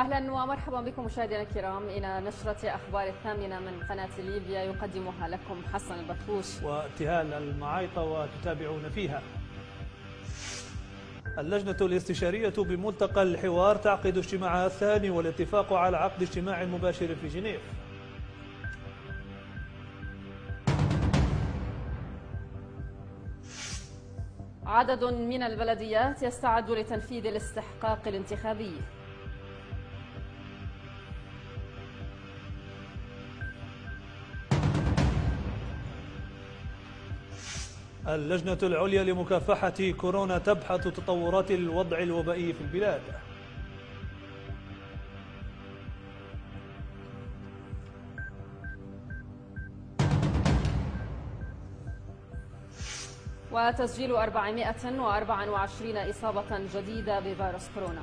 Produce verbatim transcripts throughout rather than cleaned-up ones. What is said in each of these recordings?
أهلا ومرحبا بكم مشاهدينا الكرام إلى نشرة أخبار الثامنة من قناة ليبيا، يقدمها لكم حسن البطوش وابتهال المعايطة، وتتابعون فيها. اللجنة الاستشارية بملتقى الحوار تعقد اجتماعها الثاني والاتفاق على عقد اجتماع مباشر في جنيف. عدد من البلديات يستعد لتنفيذ الاستحقاق الانتخابي. اللجنة العليا لمكافحة كورونا تبحث تطورات الوضع الوبائي في البلاد. وتسجيل أربعمائة وأربعة وعشرين إصابة جديدة بفيروس كورونا.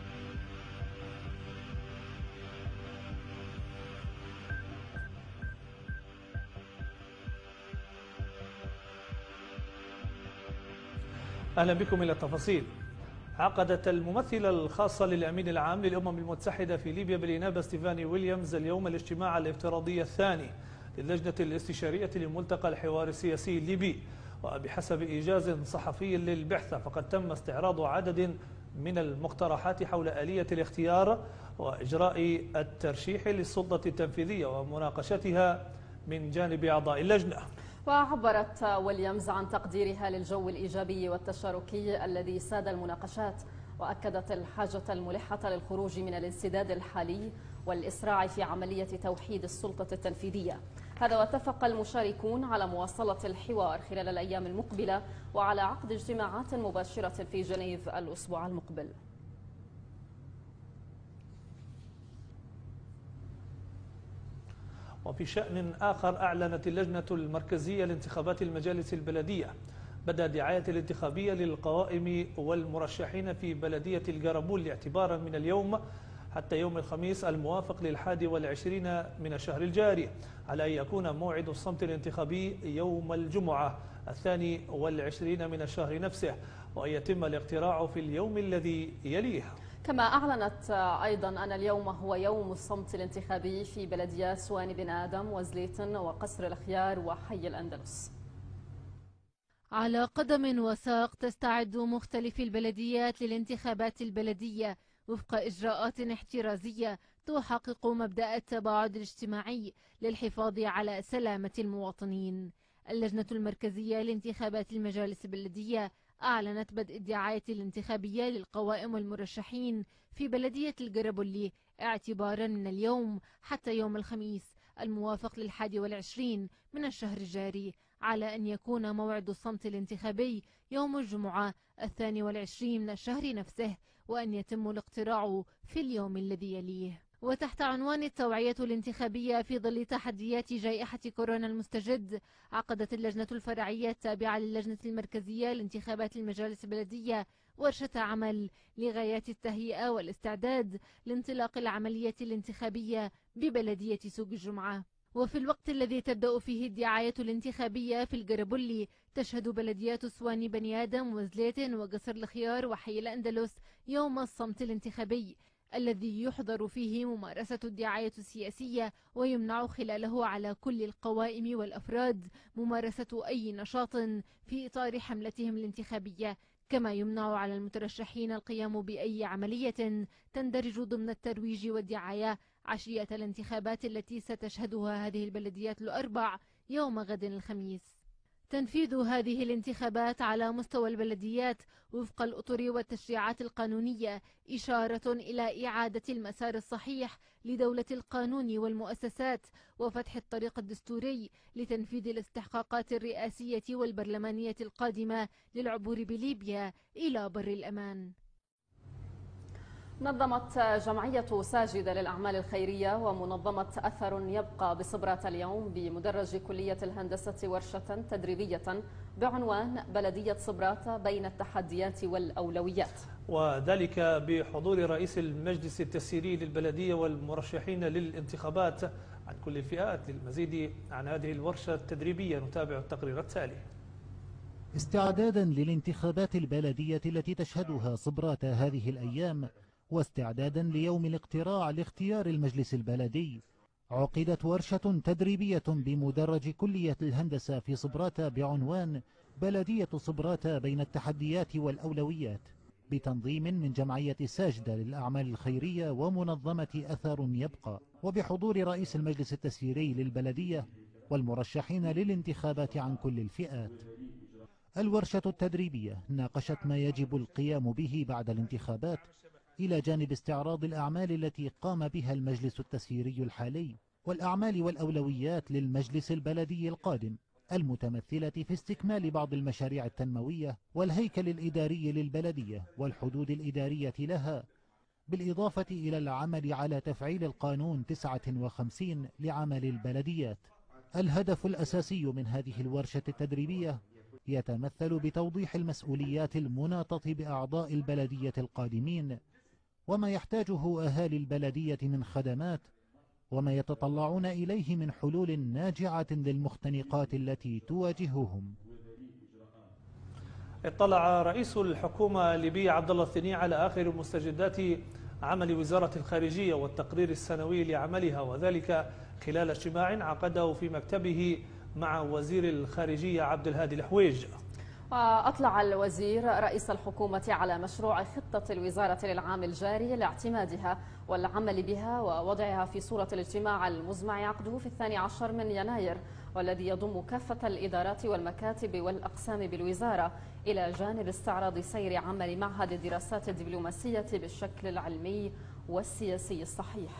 أهلا بكم إلى التفاصيل. عقدت الممثلة الخاصة للأمين العام للأمم المتحدة في ليبيا بالإنابة ستيفاني ويليامز اليوم الاجتماع الافتراضي الثاني للجنة الاستشارية لملتقى الحوار السياسي الليبي. وبحسب إيجاز صحفي للبعثة فقد تم استعراض عدد من المقترحات حول آلية الاختيار وإجراء الترشيح للسلطة التنفيذية ومناقشتها من جانب أعضاء اللجنة. وعبرت ويليامز عن تقديرها للجو الإيجابي والتشاركي الذي ساد المناقشات، وأكدت الحاجة الملحة للخروج من الانسداد الحالي والإسراع في عملية توحيد السلطة التنفيذية. هذا واتفق المشاركون على مواصلة الحوار خلال الأيام المقبلة وعلى عقد اجتماعات مباشرة في جنيف الأسبوع المقبل. وفي شأن آخر، أعلنت اللجنة المركزية لانتخابات المجالس البلدية بدأ دعاية الانتخابية للقوائم والمرشحين في بلدية القربول اعتبارا من اليوم حتى يوم الخميس الموافق للحادي والعشرين من الشهر الجاري، على أن يكون موعد الصمت الانتخابي يوم الجمعة الثاني والعشرين من الشهر نفسه، وأن يتم الاقتراع في اليوم الذي يليه. كما أعلنت أيضا أن اليوم هو يوم الصمت الانتخابي في بلديات سواني بن آدم وزليتن وقصر الخيار وحي الأندلس. على قدم وساق تستعد مختلف البلديات للانتخابات البلدية وفق إجراءات احترازية تحقق مبدأ التباعد الاجتماعي للحفاظ على سلامة المواطنين. اللجنة المركزية لانتخابات المجالس البلدية أعلنت بدء الدعاية الانتخابية للقوائم والمرشحين في بلدية القربولي اعتبارا من اليوم حتى يوم الخميس الموافق للحادي والعشرين من الشهر الجاري، على أن يكون موعد الصمت الانتخابي يوم الجمعة الثاني والعشرين من الشهر نفسه، وأن يتم الاقتراع في اليوم الذي يليه. وتحت عنوان التوعية الانتخابية في ظل تحديات جائحة كورونا المستجد، عقدت اللجنة الفرعية التابعة للجنة المركزية لانتخابات المجالس البلدية ورشة عمل لغايات التهيئة والاستعداد لانطلاق العملية الانتخابية ببلدية سوق الجمعة. وفي الوقت الذي تبدأ فيه الدعاية الانتخابية في القربولي، تشهد بلديات سواني بني آدم وزليتن وقصر الخيار وحي الأندلس يوم الصمت الانتخابي الذي يحظر فيه ممارسة الدعاية السياسية، ويمنع خلاله على كل القوائم والأفراد ممارسة أي نشاط في إطار حملتهم الانتخابية، كما يمنع على المترشحين القيام بأي عملية تندرج ضمن الترويج والدعاية عشية الانتخابات التي ستشهدها هذه البلديات الأربع يوم غد الخميس. تنفيذ هذه الانتخابات على مستوى البلديات وفق الأطر والتشريعات القانونية إشارة إلى إعادة المسار الصحيح لدولة القانون والمؤسسات وفتح الطريق الدستوري لتنفيذ الاستحقاقات الرئاسية والبرلمانية القادمة للعبور بليبيا إلى بر الأمان. نظمت جمعية ساجدة للأعمال الخيرية ومنظمة أثر يبقى بصبرة اليوم بمدرج كلية الهندسة ورشة تدريبية بعنوان بلدية صبرات بين التحديات والأولويات، وذلك بحضور رئيس المجلس التسييري للبلدية والمرشحين للانتخابات عن كل الفئات. للمزيد عن هذه الورشة التدريبية نتابع التقرير التالي. استعدادا للانتخابات البلدية التي تشهدها صبرات هذه الأيام، واستعدادا ليوم الاقتراع لاختيار المجلس البلدي، عقدت ورشة تدريبية بمدرج كلية الهندسة في صبراتة بعنوان بلدية صبراتة بين التحديات والأولويات، بتنظيم من جمعية ساجدة للأعمال الخيرية ومنظمة أثر يبقى، وبحضور رئيس المجلس التسييري للبلدية والمرشحين للانتخابات عن كل الفئات. الورشة التدريبية ناقشت ما يجب القيام به بعد الانتخابات، إلى جانب استعراض الأعمال التي قام بها المجلس التسييري الحالي والأعمال والأولويات للمجلس البلدي القادم، المتمثلة في استكمال بعض المشاريع التنموية والهيكل الإداري للبلدية والحدود الإدارية لها، بالإضافة إلى العمل على تفعيل القانون تسعة وخمسين لعمل البلديات. الهدف الأساسي من هذه الورشة التدريبية يتمثل بتوضيح المسؤوليات المناطة بأعضاء البلدية القادمين، وما يحتاجه أهالي البلدية من خدمات، وما يتطلعون إليه من حلول ناجعة للمختنقات التي تواجههم. اطلع رئيس الحكومة الليبية عبد الله الثني على آخر مستجدات عمل وزارة الخارجية والتقرير السنوي لعملها، وذلك خلال اجتماع عقده في مكتبه مع وزير الخارجية عبد الهادي الحويج. وأطلع الوزير رئيس الحكومة على مشروع خطة الوزارة للعام الجاري لاعتمادها والعمل بها ووضعها في صورة الاجتماع المزمع عقده في الثاني عشر من يناير، والذي يضم كافة الإدارات والمكاتب والأقسام بالوزارة، إلى جانب استعراض سير عمل معهد الدراسات الدبلوماسية بالشكل العلمي والسياسي الصحيح.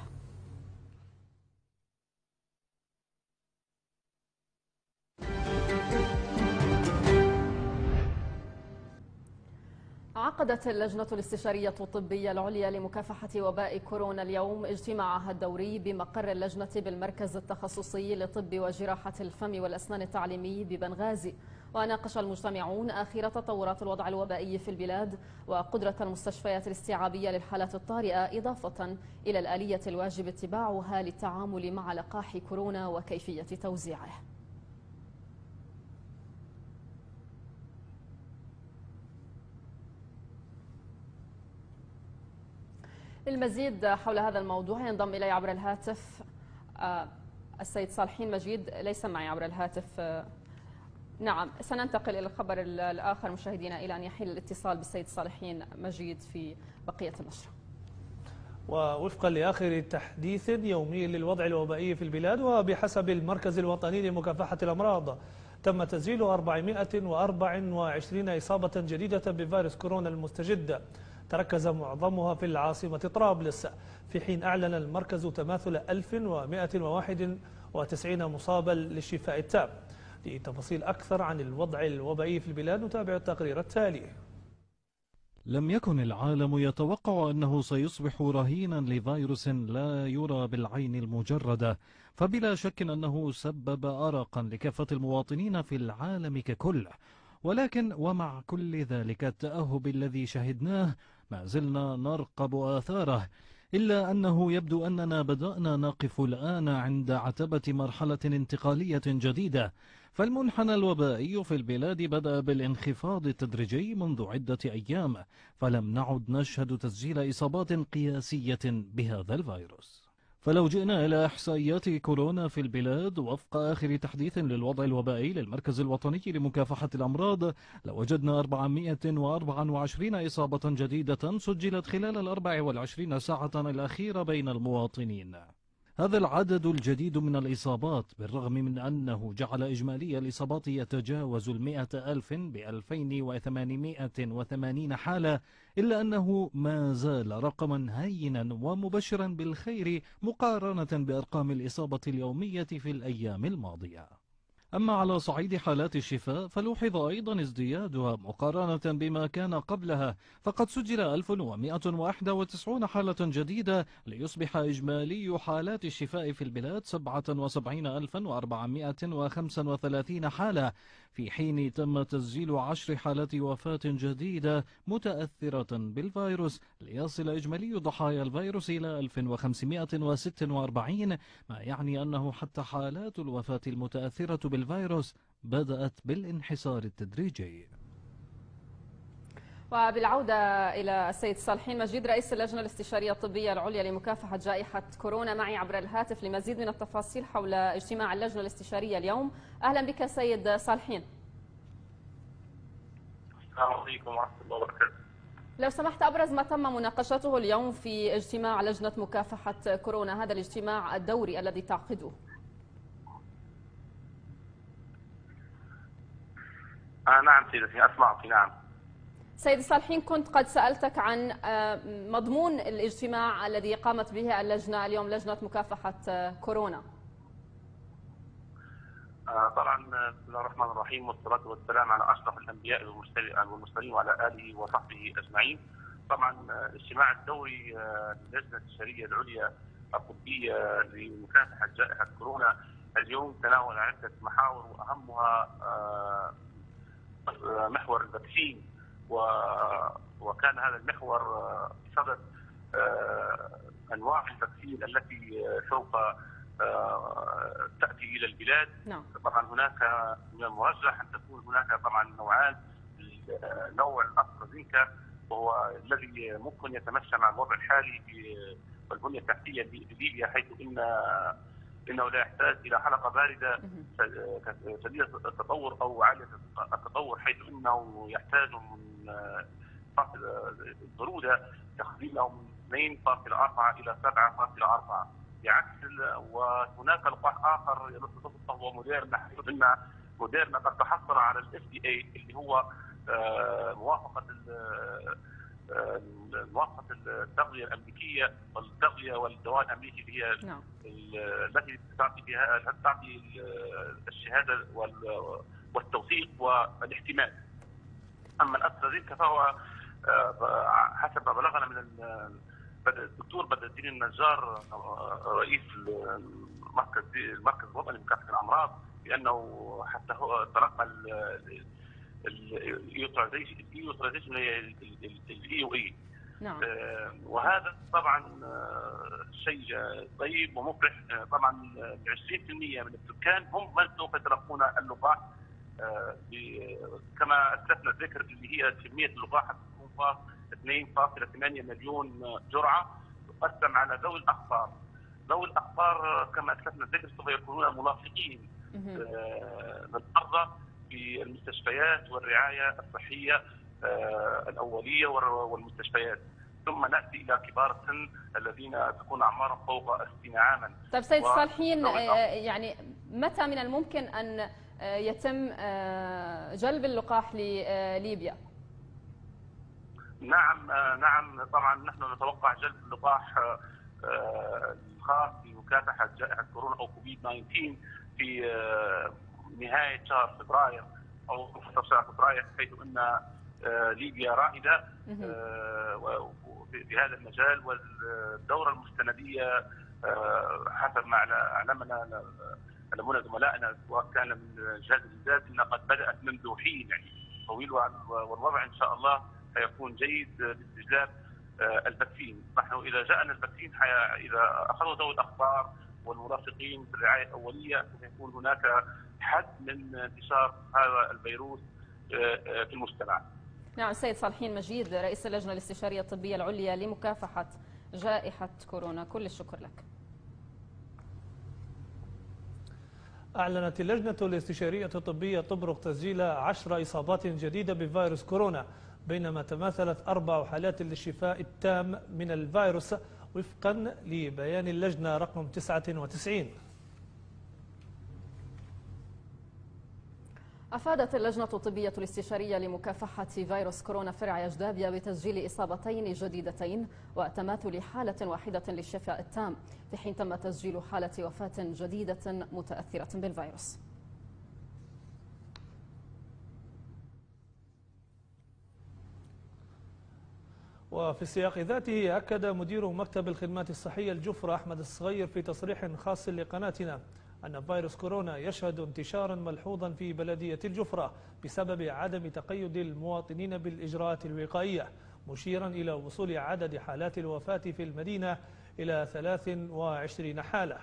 عقدت اللجنة الاستشارية الطبية العليا لمكافحة وباء كورونا اليوم اجتماعها الدوري بمقر اللجنة بالمركز التخصصي لطب وجراحة الفم والأسنان التعليمي ببنغازي. وناقش المجتمعون آخر تطورات الوضع الوبائي في البلاد وقدرة المستشفيات الاستيعابية للحالات الطارئة، إضافة إلى الآلية الواجب اتباعها للتعامل مع لقاح كورونا وكيفية توزيعه. للمزيد حول هذا الموضوع ينضم إلي عبر الهاتف السيد صالحين مجيد. ليس معي عبر الهاتف. نعم، سننتقل إلى الخبر الآخر مشاهدينا إلى أن يحل الاتصال بالسيد صالحين مجيد في بقية النشرة. ووفقا لآخر تحديث يومي للوضع الوبائي في البلاد وبحسب المركز الوطني لمكافحة الأمراض، تم تسجيل أربعمائة وأربعة وعشرين إصابة جديدة بفيروس كورونا المستجد، تركز معظمها في العاصمة طرابلس، في حين أعلن المركز تماثل ألف ومائة وواحد وتسعين مصابا للشفاء التام. لتفاصيل أكثر عن الوضع الوبائي في البلاد نتابع التقرير التالي. لم يكن العالم يتوقع أنه سيصبح رهينا لفيروس لا يرى بالعين المجردة، فبلا شك أنه سبب أرقا لكافة المواطنين في العالم ككل. ولكن ومع كل ذلك التأهب الذي شهدناه ما زلنا نرقب آثاره، إلا أنه يبدو أننا بدأنا نقف الآن عند عتبة مرحلة انتقالية جديدة. فالمنحنى الوبائي في البلاد بدأ بالانخفاض التدريجي منذ عدة أيام، فلم نعد نشهد تسجيل إصابات قياسية بهذا الفيروس. فلو جئنا إلى إحصائيات كورونا في البلاد وفق آخر تحديث للوضع الوبائي للمركز الوطني لمكافحة الأمراض، لوجدنا أربعمائة وأربعة وعشرين إصابة جديدة سجلت خلال الأربع والعشرين ساعة الأخيرة بين المواطنين. هذا العدد الجديد من الإصابات بالرغم من أنه جعل إجمالي الإصابات يتجاوز المئة ألف بألفين وثمانمائة وثمانين حالة، إلا أنه ما زال رقما هينا ومبشرا بالخير مقارنة بأرقام الإصابة اليومية في الأيام الماضية. أما على صعيد حالات الشفاء فلوحظ أيضا ازديادها مقارنة بما كان قبلها، فقد سجل ألف ومائة وواحد وتسعين حالة جديدة ليصبح إجمالي حالات الشفاء في البلاد سبعة وسبعين ألفا وأربعمائة وخمسة وثلاثين حالة، في حين تم تسجيل عشر حالات وفاة جديدة متأثرة بالفيروس ليصل إجمالي ضحايا الفيروس إلى ألف وخمسمائة وستة وأربعين، ما يعني أنه حتى حالات الوفاة المتأثرة بالفيروس بدأت بالانحسار التدريجي. وبالعودة إلى السيد صالحين مجيد رئيس اللجنة الاستشارية الطبية العليا لمكافحة جائحة كورونا معي عبر الهاتف لمزيد من التفاصيل حول اجتماع اللجنة الاستشارية اليوم. أهلا بك سيد صالحين. السلام عليكم ورحمة الله وبركاته. لو سمحت، أبرز ما تم مناقشته اليوم في اجتماع لجنة مكافحة كورونا، هذا الاجتماع الدوري الذي تعقده. آه نعم سيدتي، أسمعك. نعم سيد صالحين، كنت قد سألتك عن مضمون الاجتماع الذي قامت به اللجنة اليوم، لجنة مكافحة كورونا. آه طبعا بسم الله الرحمن الرحيم، والصلاة والسلام على أشرف الأنبياء والمرسلين وعلى آله وصحبه أجمعين. طبعا الاجتماع الدوري للجنة الاستشارية العليا الطبية لمكافحة جائحة كورونا اليوم تناول عدة محاور، وأهمها آه محور الفاكسين، وكان هذا المحور بصدد انواع الفاكسين التي سوف تاتي الى البلاد. نعم. طبعا هناك من المرجح ان تكون هناك طبعا نوعان، نوع الاسترازينيكا وهو الذي ممكن يتمشى مع الوضع الحالي في البنيه التحتيه لليبيا، حيث ان انه لا يحتاج الى حلقه بارده شديده التطور او عاليه التطور، حيث انه يحتاج من البروده تخزينه من اثنين فاصلة أربعة الى سبعة فاصلة أربعة، بعكس وهناك لقاح اخر يرتبط وهو موديرنا، حيث ان موديرنا قد تحصل على الاف دي اي اللي هو موافقه موافقه التغذيه الامريكيه والتغذيه والدواء الامريكي اللي هي نعم. التي تعطي بها تعطي الشهاده والتوثيق والاحتمال. اما الاسترازينيكا فهو حسب ما بلغنا من الدكتور بدر الدين النجار رئيس المركز المركز الوطني لمكافحه الامراض بانه حتى هو تلقى الايوثرايزيشن الاي او اي. نعم. وهذا طبعا شيء طيب ومفرح. طبعا عشرين بالمئة من السكان هم من سوف يتلقون اللقاح، كما اسلفنا الذكر اللي هي كميه اللقاح تكون اثنين فاصلة ثمانية مليون جرعه، تقسم على ذوي الاخطار. ذوي الاخطار كما اسلفنا الذكر سوف يكونون ملاصقين للمرضى في المستشفيات والرعايه الصحيه الاوليه والمستشفيات، ثم ناتي الى كبار السن الذين تكون اعمارهم فوق ستين عاما. طيب سيد صالحين، يعني متى من الممكن ان يتم جلب اللقاح لليبيا؟ نعم نعم طبعا نحن نتوقع جلب اللقاح الخاص بمكافحه جائحه كورونا او كوفيد تسعة عشر في نهايه شهر فبراير او منتصف شهر فبراير، حيث ان ليبيا رائده في هذا المجال، والدوره المستنديه حسب ما اعلمنا علمونا زملائنا سواء كان من جهاز الانجاز انها قد بدات منذ حين يعني طويل، والوضع ان شاء الله سيكون جيد باستجلاب الفاكسين. نحن اذا جاءنا الفاكسين اذا اخذوا ذوي الاخطار والمرافقين في الرعايه الاوليه سيكون هناك حد من انتشار هذا الفيروس في المجتمع. نعم. السيد صالحين مجيد رئيس اللجنة الاستشارية الطبية العليا لمكافحة جائحة كورونا، كل الشكر لك. أعلنت اللجنة الاستشارية الطبية طبرق تسجيل عشر إصابات جديدة بفيروس كورونا، بينما تماثلت أربع حالات للشفاء التام من الفيروس وفقا لبيان اللجنة رقم تسعة وتسعين. أفادت اللجنة الطبية الاستشارية لمكافحة فيروس كورونا فرع يجدابيا بتسجيل إصابتين جديدتين وتماثل حالة واحدة للشفاء التام، في حين تم تسجيل حالة وفاة جديدة متأثرة بالفيروس. وفي السياق ذاته أكد مدير مكتب الخدمات الصحية الجفرة أحمد الصغير في تصريح خاص لقناتنا أن فيروس كورونا يشهد انتشارا ملحوظا في بلدية الجفرة بسبب عدم تقيد المواطنين بالإجراءات الوقائية، مشيرا إلى وصول عدد حالات الوفاة في المدينة إلى ثلاث وعشرين حالة.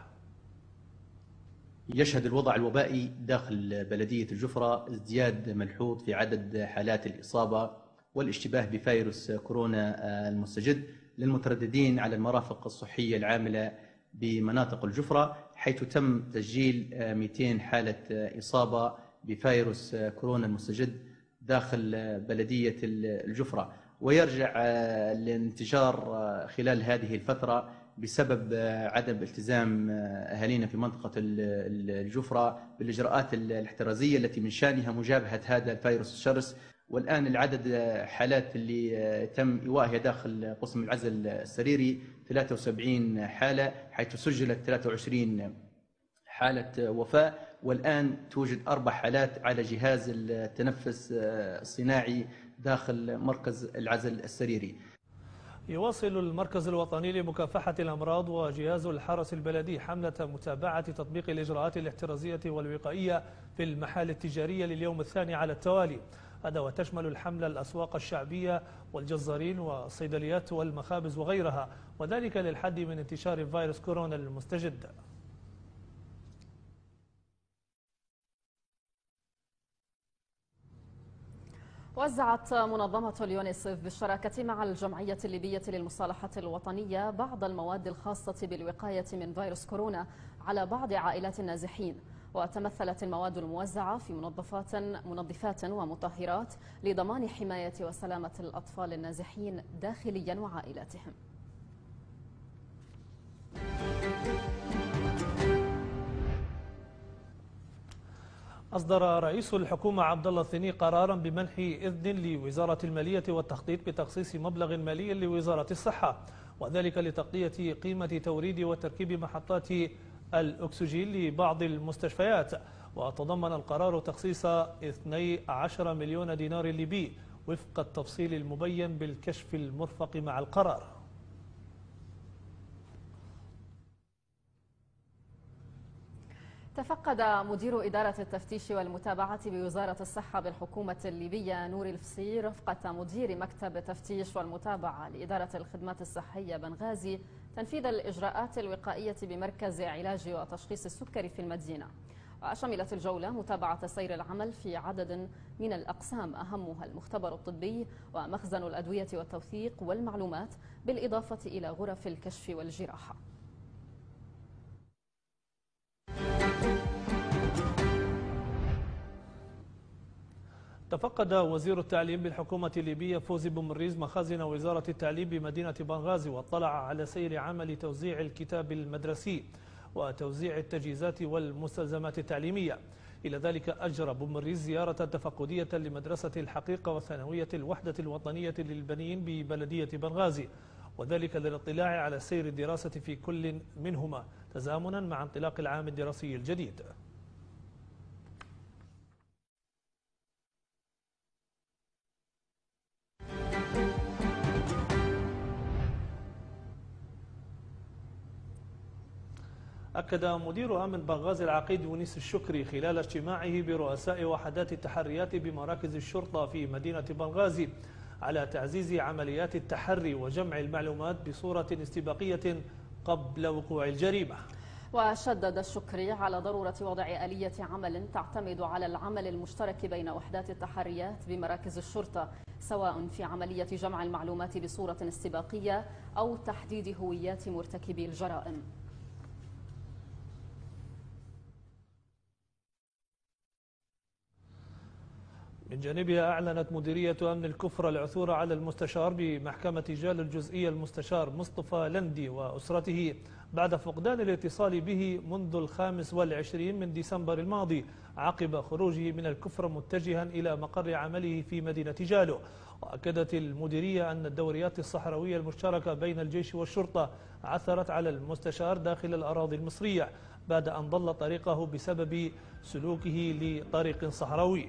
يشهد الوضع الوبائي داخل بلدية الجفرة ازدياد ملحوظ في عدد حالات الإصابة والاشتباه بفيروس كورونا المستجد للمترددين على المرافق الصحية العاملة بمناطق الجفرة، حيث تم تسجيل مئتين حالة إصابة بفيروس كورونا المستجد داخل بلدية الجفرة، ويرجع الانتشار خلال هذه الفترة بسبب عدم التزام أهالينا في منطقة الجفرة بالإجراءات الاحترازية التي من شأنها مجابهة هذا الفيروس الشرس. والآن العدد حالات اللي تم إيوائها داخل قسم العزل السريري ثلاثة وسبعين حالة، حيث سجلت ثلاثة وعشرين حالة وفاة، والآن توجد أربع حالات على جهاز التنفس الصناعي داخل مركز العزل السريري. يواصل المركز الوطني لمكافحة الأمراض وجهاز الحرس البلدي حملة متابعة تطبيق الإجراءات الاحترازية والوقائية في المحال التجارية لليوم الثاني على التوالي. هذا وتشمل الحملة الأسواق الشعبية والجزارين والصيدليات والمخابز وغيرها، وذلك للحد من انتشار فيروس كورونا المستجد. وزعت منظمة اليونيسف بالشراكة مع الجمعية الليبية للمصالحة الوطنية بعض المواد الخاصة بالوقاية من فيروس كورونا على بعض عائلات النازحين، وتمثلت المواد الموزعة في منظفات منظفات ومطهرات لضمان حماية وسلامة الأطفال النازحين داخليا وعائلاتهم. أصدر رئيس الحكومة عبد الله الثني قرارا بمنح إذن لوزارة المالية والتخطيط بتخصيص مبلغ مالي لوزارة الصحة، وذلك لتغطية قيمة توريد وتركيب محطات الأكسجين لبعض المستشفيات. وتضمن القرار تخصيص اثني عشر مليون دينار ليبي وفق التفصيل المبين بالكشف المرفق مع القرار. تفقد مدير إدارة التفتيش والمتابعة بوزارة الصحة بالحكومة الليبية نور الفصي رفقة مدير مكتب التفتيش والمتابعة لإدارة الخدمات الصحية بنغازي تنفيذ الإجراءات الوقائية بمركز علاج وتشخيص السكري في المدينة. وشملت الجولة متابعة سير العمل في عدد من الأقسام أهمها المختبر الطبي ومخزن الأدوية والتوثيق والمعلومات، بالإضافة إلى غرف الكشف والجراحة. تفقد وزير التعليم بالحكومة الليبية فوزي بومريز مخازن وزارة التعليم بمدينة بنغازي، واطلع على سير عمل توزيع الكتاب المدرسي وتوزيع التجهيزات والمستلزمات التعليمية. إلى ذلك أجرى بومريز زيارة تفقدية لمدرسة الحقيقة وثانوية الوحدة الوطنية للبنين ببلدية بنغازي، وذلك للاطلاع على سير الدراسة في كل منهما تزامنا مع انطلاق العام الدراسي الجديد. أكد مدير أمن بنغازي العقيد يونس الشكري خلال اجتماعه برؤساء وحدات التحريات بمراكز الشرطة في مدينة بنغازي على تعزيز عمليات التحري وجمع المعلومات بصورة استباقية قبل وقوع الجريمة. وشدد الشكري على ضرورة وضع آلية عمل تعتمد على العمل المشترك بين وحدات التحريات بمراكز الشرطة، سواء في عملية جمع المعلومات بصورة استباقية أو تحديد هويات مرتكبي الجرائم. من جانبها أعلنت مديرية أمن الكفر العثور على المستشار بمحكمة جال الجزئية المستشار مصطفى لندي وأسرته بعد فقدان الاتصال به منذ الخامس والعشرين من ديسمبر الماضي عقب خروجه من الكفر متجها إلى مقر عمله في مدينة جالو. وأكدت المديرية أن الدوريات الصحراوية المشتركة بين الجيش والشرطة عثرت على المستشار داخل الأراضي المصرية بعد أن ضل طريقه بسبب سلوكه لطريق صحراوي.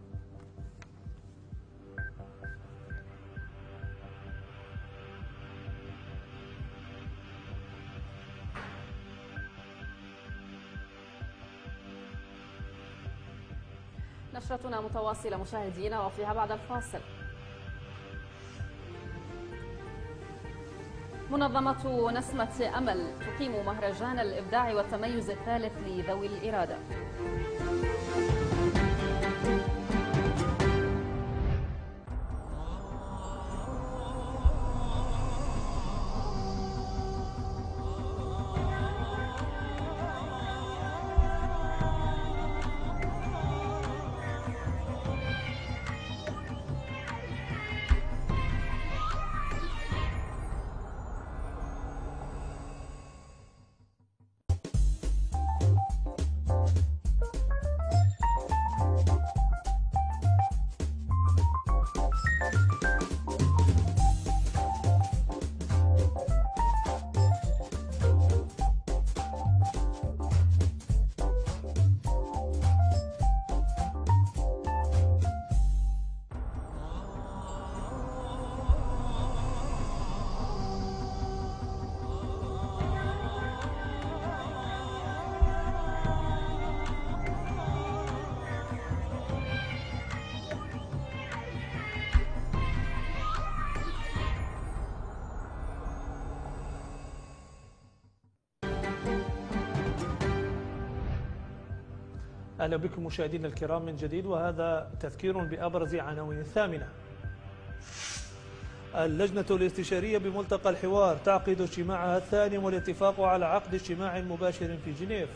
نشرتنا متواصلة مشاهدينا، وفيها بعد الفاصل. منظمة نسمة أمل تقيم مهرجان الإبداع والتميز الثالث لذوي الإرادة. أهلا بكم مشاهدينا الكرام من جديد، وهذا تذكير بأبرز عناوين الثامنة. اللجنة الاستشارية بملتقى الحوار تعقد اجتماعها الثاني والاتفاق على عقد اجتماع مباشر في جنيف.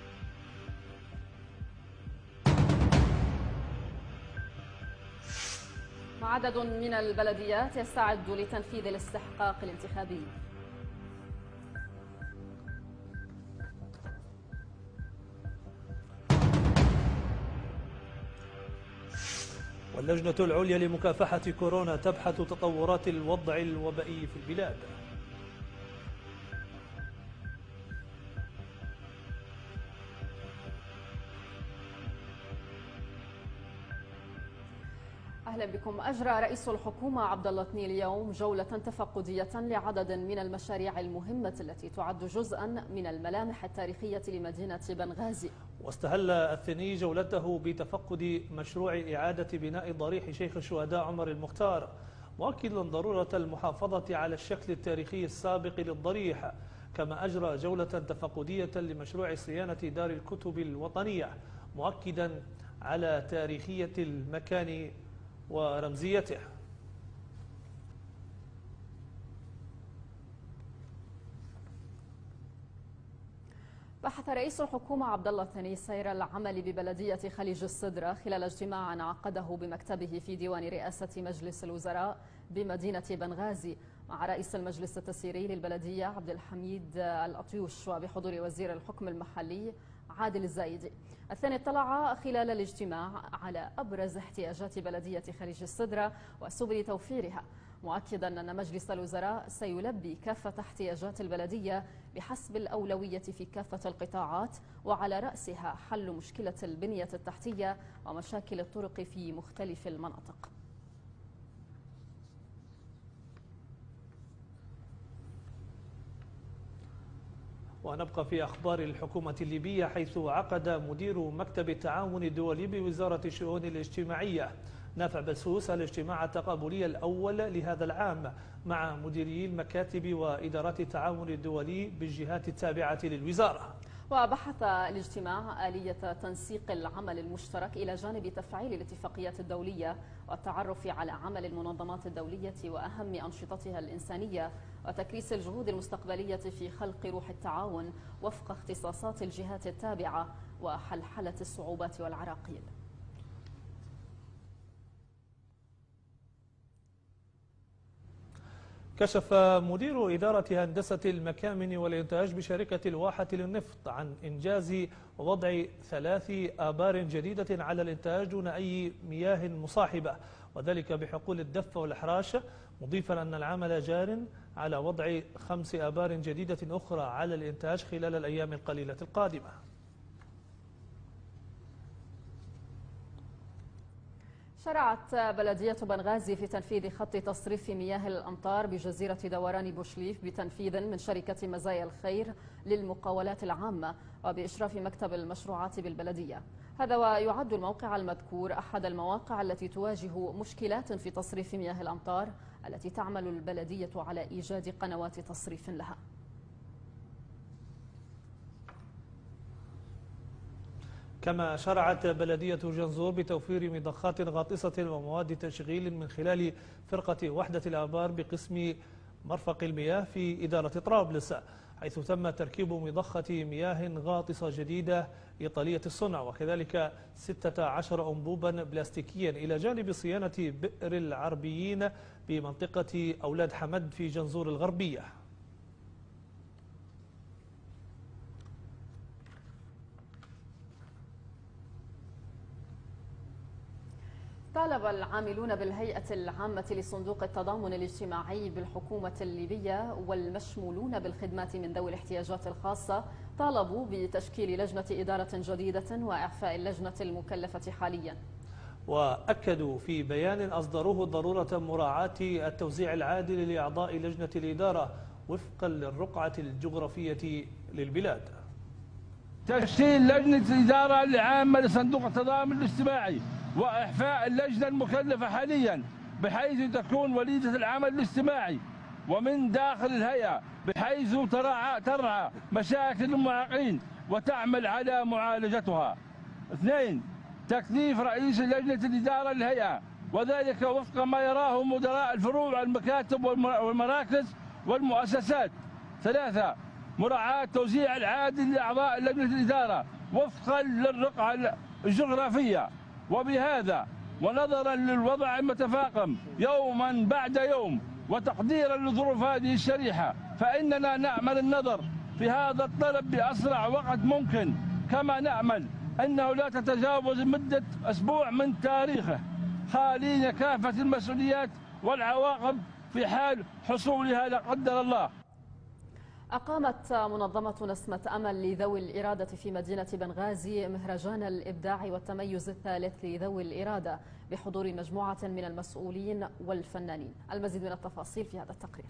عدد من البلديات يستعد لتنفيذ الاستحقاق الانتخابي. واللجنة العليا لمكافحة كورونا تبحث تطورات الوضع الوبائي في البلاد. أهلا بكم. أجرى رئيس الحكومة عبد الله الثني اليوم جولة تفقدية لعدد من المشاريع المهمة التي تعد جزءا من الملامح التاريخية لمدينة بنغازي. واستهل الثني جولته بتفقد مشروع إعادة بناء ضريح شيخ الشهداء عمر المختار، مؤكدا ضرورة المحافظة على الشكل التاريخي السابق للضريح. كما أجرى جولة تفقدية لمشروع صيانة دار الكتب الوطنية، مؤكدا على تاريخية المكان ورمزيته. بحث رئيس الحكومة عبد الله الثني سير العمل ببلدية خليج السدرة خلال اجتماع عقده بمكتبه في ديوان رئاسة مجلس الوزراء بمدينة بنغازي مع رئيس المجلس التسييري للبلدية عبد الحميد الأطيوش وبحضور وزير الحكم المحلي عادل الزايدي. الثاني اطلع خلال الاجتماع على أبرز احتياجات بلدية خليج السدرة وسبل توفيرها، مؤكدا أن مجلس الوزراء سيلبي كافة احتياجات البلدية بحسب الأولوية في كافة القطاعات، وعلى رأسها حل مشكلة البنية التحتية ومشاكل الطرق في مختلف المناطق. ونبقى في أخبار الحكومة الليبية، حيث عقد مدير مكتب التعاون الدولي بوزارة الشؤون الاجتماعية نافع بسوس الاجتماع التقابلي الأول لهذا العام مع مديري المكاتب وإدارات التعاون الدولي بالجهات التابعة للوزارة. وبحث الاجتماع آلية تنسيق العمل المشترك إلى جانب تفعيل الاتفاقيات الدولية والتعرف على عمل المنظمات الدولية وأهم أنشطتها الإنسانية، وتكريس الجهود المستقبلية في خلق روح التعاون وفق اختصاصات الجهات التابعة وحلحلة الصعوبات والعراقيل. كشف مدير إدارة هندسة المكامن والإنتاج بشركة الواحة للنفط عن إنجاز وضع ثلاث آبار جديدة على الإنتاج دون أي مياه مصاحبة، وذلك بحقول الدف والإحراش، مضيفا أن العمل جار على وضع خمس آبار جديدة أخرى على الإنتاج خلال الأيام القليلة القادمة. شرعت بلدية بنغازي في تنفيذ خط تصريف مياه الأمطار بجزيرة دوران بوشليف بتنفيذ من شركة مزايا الخير للمقاولات العامة وبإشراف مكتب المشروعات بالبلدية. هذا ويعد الموقع المذكور أحد المواقع التي تواجه مشكلات في تصريف مياه الأمطار التي تعمل البلدية على إيجاد قنوات تصريف لها. كما شرعت بلدية جنزور بتوفير مضخات غاطسة ومواد تشغيل من خلال فرقة وحدة الآبار بقسم مرفق المياه في إدارة طرابلس، حيث تم تركيب مضخة مياه غاطسة جديدة إيطالية الصنع، وكذلك ستة عشر أنبوبا بلاستيكيا، إلى جانب صيانة بئر العربيين بمنطقة أولاد حمد في جنزور الغربية. طالب العاملون بالهيئة العامة لصندوق التضامن الاجتماعي بالحكومة الليبية والمشمولون بالخدمات من ذوي الاحتياجات الخاصة طالبوا بتشكيل لجنة إدارة جديدة وإعفاء اللجنة المكلفة حاليا. وأكدوا في بيان أصدروه ضرورة مراعاة التوزيع العادل لأعضاء لجنة الإدارة وفقا للرقعة الجغرافية للبلاد. تشكيل لجنة إدارة العامة لصندوق التضامن الاجتماعي وإعفاء اللجنة المكلفة حاليا، بحيث تكون وليدة العمل الاجتماعي ومن داخل الهيئة، بحيث ترعى, ترعى مشاكل المعاقين وتعمل على معالجتها. اثنين، تكليف رئيس لجنة الإدارة للهيئة، وذلك وفق ما يراه مدراء الفروع والمكاتب والمراكز والمؤسسات. ثلاثة، مراعاة توزيع العادل لأعضاء لجنة الإدارة وفقا للرقعة الجغرافية. وبهذا ونظرا للوضع المتفاقم يوما بعد يوم وتقديرا لظروف هذه الشريحة، فإننا نأمل النظر في هذا الطلب بأسرع وقت ممكن، كما نأمل أنه لا تتجاوز مدة أسبوع من تاريخه، خالين كافة المسؤوليات والعواقب في حال حصولها لا قدر الله. أقامت منظمة نسمة أمل لذوي الإرادة في مدينة بنغازي مهرجان الإبداع والتميز الثالث لذوي الإرادة بحضور مجموعة من المسؤولين والفنانين. المزيد من التفاصيل في هذا التقرير.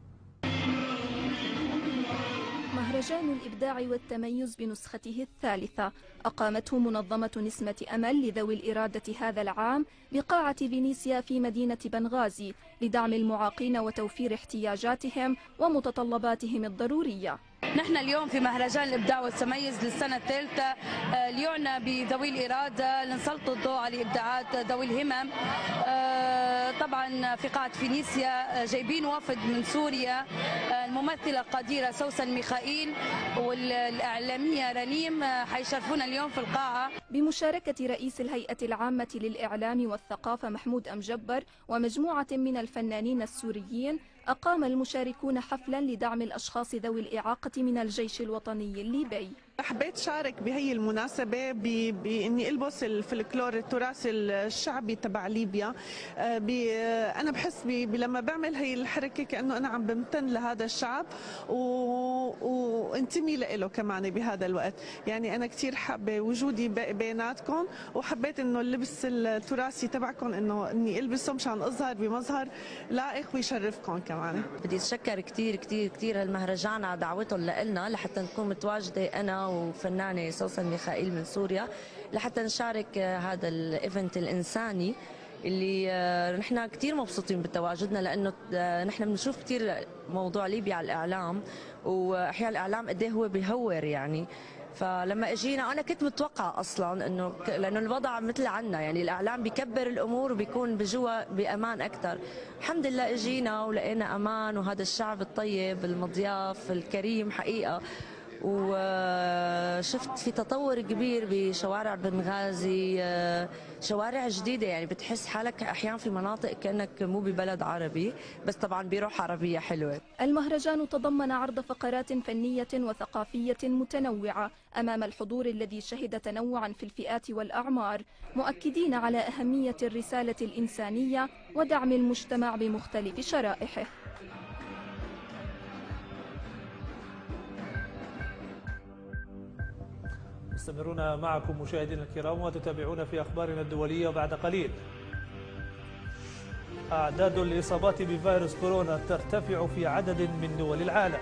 مهرجان الإبداع والتميز بنسخته الثالثة أقامته منظمة نسمة أمل لذوي الإرادة هذا العام بقاعة فينيسيا في مدينة بنغازي لدعم المعاقين وتوفير احتياجاتهم ومتطلباتهم الضرورية. نحن اليوم في مهرجان الإبداع والتميز للسنة الثالثة ليعنى بذوي الإرادة لنسلط الضوء على إبداعات ذوي الهمم. طبعا في قاعة فينيسيا جايبين وفد من سوريا، الممثلة القديرة سوسن ميخائيل والإعلامية رنيم حيشرفونا اليوم في القاعة بمشاركة رئيس الهيئة العامة للإعلام والثقافة محمود أمجبر ومجموعة من الفنانين السوريين. أقام المشاركون حفلا لدعم الأشخاص ذوي الإعاقة من الجيش الوطني الليبي. حبيت شارك بهي المناسبة بإني ألبس الفلكلور التراثي الشعبي تبع ليبيا. أنا بحس لما بعمل هي الحركة كأنه أنا عم بمتن لهذا الشعب وانتمي له كمان بهذا الوقت. يعني أنا كتير حابة وجودي بيناتكم، وحبيت إنه اللبس التراثي تبعكم إنه إني ألبسه مشان أظهر بمظهر لائق ويشرفكم كمان. بدي أتشكر كتير كتير كتير هالمهرجان على دعوتهم لنا لحتى نكون متواجدة أنا وفنانة سوسن ميخائيل من سوريا لحتى نشارك هذا الايفنت الإنساني اللي نحن كتير مبسوطين بتواجدنا، لأنه نحن بنشوف كتير موضوع ليبيا على الإعلام، وأحيانا الإعلام قد ايه هو بيهور يعني. فلما اجينا انا كنت متوقع اصلا انه لانه الوضع مثل عنا، يعني الاعلام بيكبر الامور وبيكون بجوا بامان اكثر. الحمد لله اجينا ولقينا امان، وهذا الشعب الطيب المضياف الكريم حقيقه. وشفت في تطور كبير بشوارع بنغازي، شوارع جديدة، يعني بتحس حالك أحيانا في مناطق كأنك مو ببلد عربي، بس طبعا بروح عربية حلوة. المهرجان تضمن عرض فقرات فنية وثقافية متنوعة أمام الحضور الذي شهد تنوعا في الفئات والأعمار، مؤكدين على أهمية الرسالة الإنسانية ودعم المجتمع بمختلف شرائحه. مستمرون معكم مشاهدينا الكرام وتتابعون في أخبارنا الدولية. وبعد قليل أعداد الإصابات بفيروس كورونا ترتفع في عدد من دول العالم.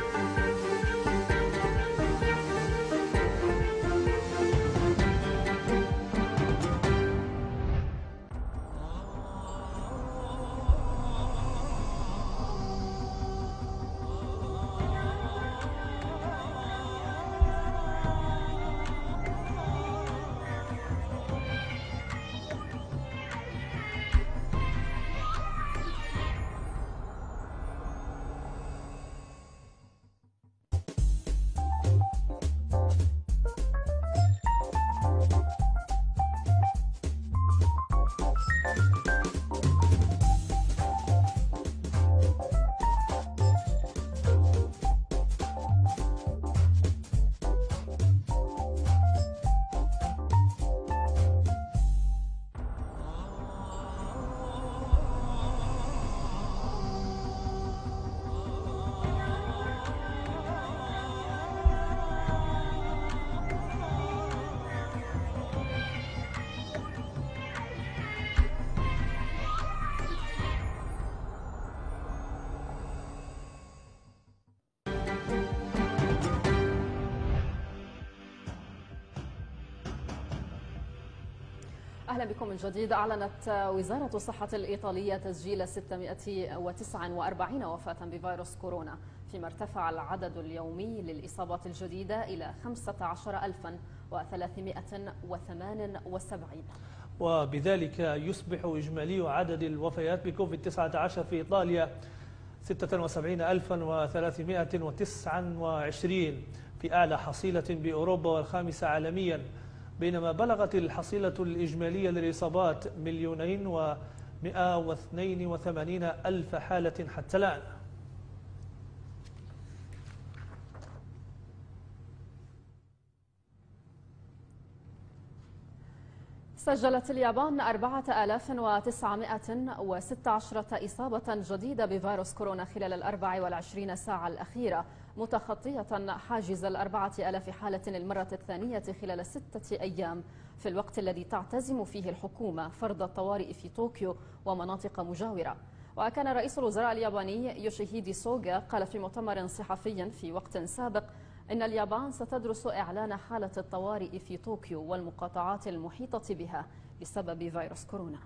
أهلا بكم من جديد. أعلنت وزارة الصحة الإيطالية تسجيل ستمائة وتسعة وأربعين وفاة بفيروس كورونا فيما ارتفع العدد اليومي للإصابات الجديدة إلى خمسة عشر ألفا وثلاثمائة وثمانية وسبعين. وبذلك يصبح إجمالي عدد الوفيات بكوفيد تسعة عشر في إيطاليا ستة وسبعين ألفا وثلاثمائة وتسعة وعشرين في أعلى حصيلة بأوروبا والخامسة عالميا، بينما بلغت الحصيلة الإجمالية للإصابات مليونين ومئة واثنين وثمانين ألف حالة حتى الآن. سجلت اليابان أربعة آلاف وتسعمائة وستة عشر إصابة جديدة بفيروس كورونا خلال الأربع والعشرين ساعة الأخيرة، متخطية حاجز الأربعة آلاف حالة للمرة الثانية خلال ستة أيام، في الوقت الذي تعتزم فيه الحكومة فرض الطوارئ في طوكيو ومناطق مجاورة. وكان رئيس الوزراء الياباني يوشيهيدي سوغا قال في مؤتمر صحفي في وقت سابق إن اليابان ستدرس إعلان حالة الطوارئ في طوكيو والمقاطعات المحيطة بها بسبب فيروس كورونا.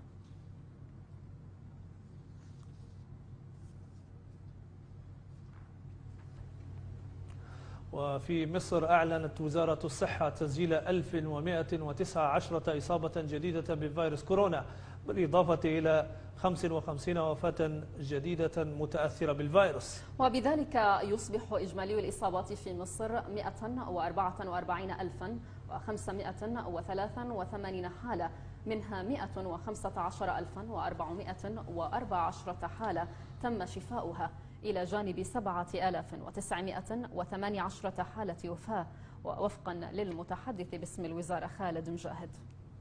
وفي مصر أعلنت وزارة الصحة تسجيل ألف ومئة وتسعة عشر إصابة جديدة بفيروس كورونا، بالإضافة إلى خمسة وخمسين وفاة جديدة متأثرة بالفيروس. وبذلك يصبح إجمالي الإصابات في مصر مئة وأربعة وأربعين ألفا وخمسمائة وثلاثة وثمانين حالة، منها مئة وخمسة عشر ألفا وأربعمائة وأربعة عشر حالة تم شفاؤها، إلى جانب سبعة آلاف وتسعمائة وثمانية عشر حالة وفاة، ووفقا للمتحدث باسم الوزارة خالد مجاهد.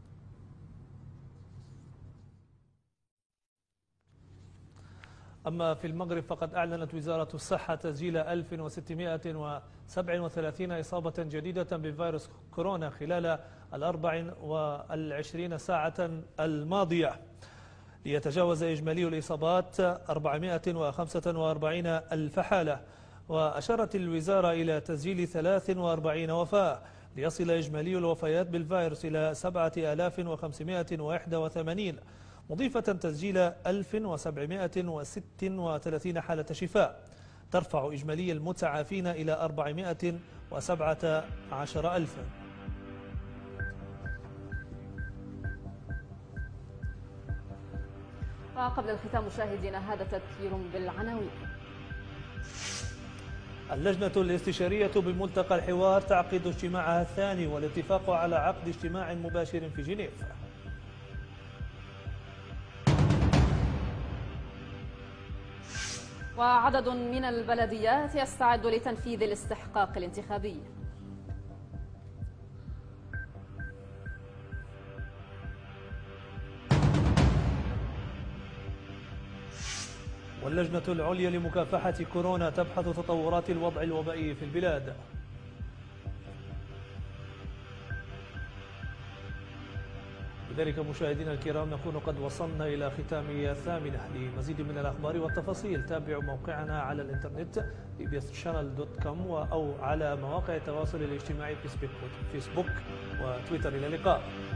أما في المغرب فقد أعلنت وزارة الصحة تسجيل ألف وستمائة وسبعة وثلاثين إصابة جديدة بفيروس كورونا خلال الأربع والعشرين ساعة الماضية، ليتجاوز إجمالي الإصابات أربعمائة وخمسة وأربعين ألف حالة. وأشارت الوزارة إلى تسجيل ثلاث وأربعين وفاة، ليصل إجمالي الوفيات بالفيروس إلى سبعة آلاف وخمسمائة وواحد وثمانين، مضيفة تسجيل ألف وسبعمائة وستة وثلاثين حالة شفاء، ترفع إجمالي المتعافين إلى أربعمائة وسبعة عشر ألفا. وقبل الختام مشاهدينا هذا تذكير بالعناوين. اللجنة الاستشارية بملتقى الحوار تعقد اجتماعها الثاني والاتفاق على عقد اجتماع مباشر في جنيف. وعدد من البلديات يستعد لتنفيذ الاستحقاق الانتخابي. واللجنة العليا لمكافحة كورونا تبحث تطورات الوضع الوبائي في البلاد. بذلك مشاهدينا الكرام نكون قد وصلنا إلى ختام الثامنة. لمزيد من الأخبار والتفاصيل تابعوا موقعنا على الإنترنت بي بي إس شانل دوت كوم أو على مواقع التواصل الاجتماعي فيسبوك وتويتر. إلى اللقاء.